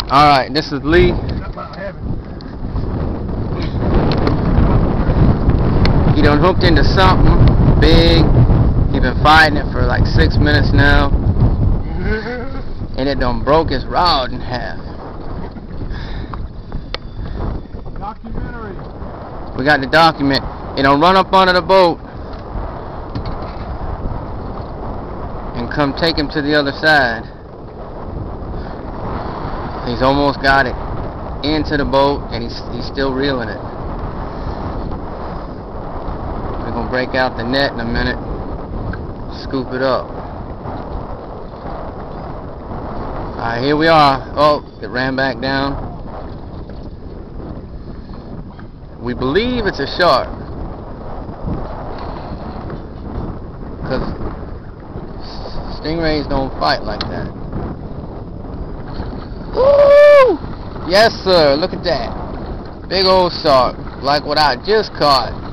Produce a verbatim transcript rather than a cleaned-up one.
Alright, this is Lee. He done hooked into something big. He been fighting it for like six minutes now. And it done broke his rod in half. Documentary. We got the document. It done run up under the boat and come take him to the other side. He's almost got it into the boat, and he's, he's still reeling it. We're going to break out the net in a minute, scoop it up. Alright, here we are. Oh, it ran back down. We believe it's a shark, because stingrays don't fight like that. Woo! Yes, sir. Look at that. Big old shark, like what I just caught.